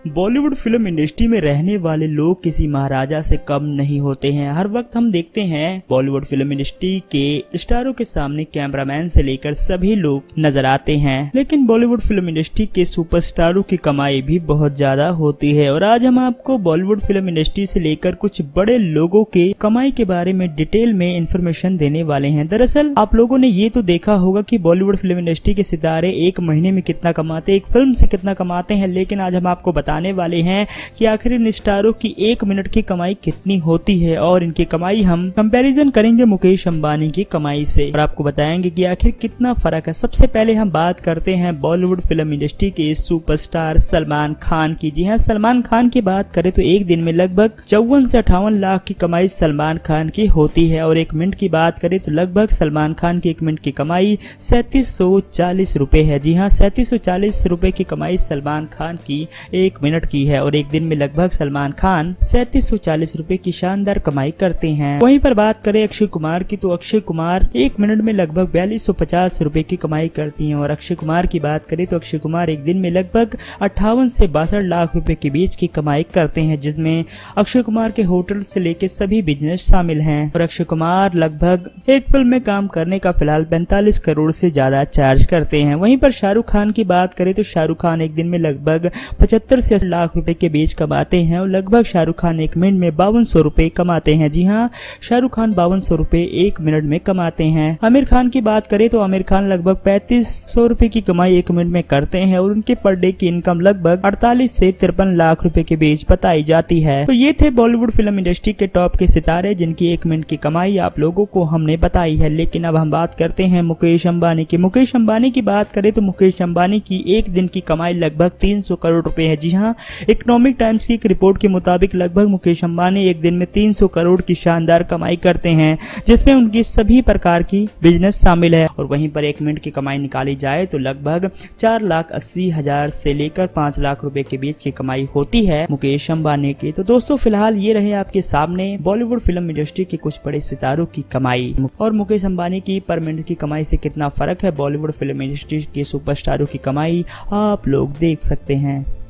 Bollywood film industry में रहने वाले लोग किसी महाराजा से कम नहीं होते हैं। हर वक्त हम देखते हैं बॉलीवुड फिल्म इंडस्ट्री के स्टारों के सामने कैमरामैन से लेकर सभी लोग नजर आते हैं, लेकिन बॉलीवुड फिल्म इंडस्ट्री के सुपरस्टारों की कमाई भी बहुत ज्यादा होती है। और आज हम आपको बॉलीवुड फिल्म इंडस्ट्री से लेकर कुछ बड़े लोगों के कमाई के बारे में डिटेल में इंफॉर्मेशन देने वाले हैं। दरअसल आप लोगों ने ये तो देखा होगा कि बॉलीवुड फिल्म इंडस्ट्री के सितारे एक महीने में कितना कमाते हैं, एक फिल्म से कितना कमाते हैं, लेकिन आज हम आपको बताने वाले हैं कि आखिर इन स्टारों की एक मिनट की कमाई कितनी होती है और इनकी कमाई हम कंपैरिजन करेंगे मुकेश अंबानी की कमाई से और आपको बताएंगे कि आखिर कितना फर्क है। सबसे पहले हम बात करते हैं बॉलीवुड फिल्म इंडस्ट्री के सुपरस्टार सलमान खान की। जी हाँ, सलमान खान की बात करें तो एक दिन में लगभग 54 से 58 लाख की कमाई सलमान खान की होती है और एक मिनट की बात करें तो लगभग सलमान खान की एक मिनट की कमाई 3740 रुपए है। जी हाँ, 3740 रुपए की कमाई सलमान खान की एक मिनट की है और एक दिन में लगभग सलमान खान 3740 रुपए की शानदार कमाई करते हैं। वहीं पर बात करें अक्षय कुमार की तो अक्षय कुमार एक मिनट में लगभग 4250 रुपए की कमाई करती हैं और अक्षय कुमार की बात करें तो अक्षय कुमार एक दिन में लगभग 58 से 62 लाख रुपए के बीच की कमाई करते हैं, जिसमें अक्षय कुमार के होटल से लेकर सभी बिजनेस शामिल हैं। और अक्षय कुमार लगभग एक फिल्म में काम करने का फिलहाल 45 करोड़ से ज्यादा चार्ज करते हैं। वहीं पर शाहरुख खान की बात करें तो शाहरुख खान एक दिन में लगभग 75 से 80 लाख रुपए के बीच कमाते हैं और लगभग शाहरुख खान एक मिनट में 5200 रुपए कमाते हैं। जी हाँ, शाहरुख खान 5200 रुपए एक मिनट में कमाते हैं। आमिर खान की बात करें तो आमिर खान लगभग 3500 रुपए की कमाई एक मिनट में करते हैं और उनके पर डे की इनकम लगभग 48 से 53 लाख रुपए के बीच बताई जाती है। तो ये थे बॉलीवुड फिल्म इंडस्ट्री के टॉप के सितारे जिनकी एक मिनट की कमाई आप लोगों को हमने बताई है। लेकिन अब हम बात करते हैं मुकेश अंबानी की। मुकेश अंबानी की बात करें तो मुकेश अंबानी की एक दिन की कमाई लगभग 300 करोड़ रुपए है। जी हाँ, इकोनॉमिक टाइम्स की एक रिपोर्ट के मुताबिक लगभग मुकेश अंबानी एक दिन में 300 करोड़ की शानदार कमाई करते हैं, जिसमें उनकी सभी प्रकार की बिजनेस शामिल है। और वहीं पर एक मिनट की कमाई निकाली जाए तो लगभग 4,80,000 से लेकर 5 लाख रुपए के बीच की कमाई होती है मुकेश अंबानी की। तो दोस्तों फिलहाल ये रहे आपके सामने बॉलीवुड फिल्म इंडस्ट्री के कुछ बड़े सितारों की कमाई और मुकेश अंबानी की पर मिनट की कमाई से कितना फर्क है बॉलीवुड फिल्म इंडस्ट्री के सुपरस्टारों की कमाई आप लोग देख सकते हैं।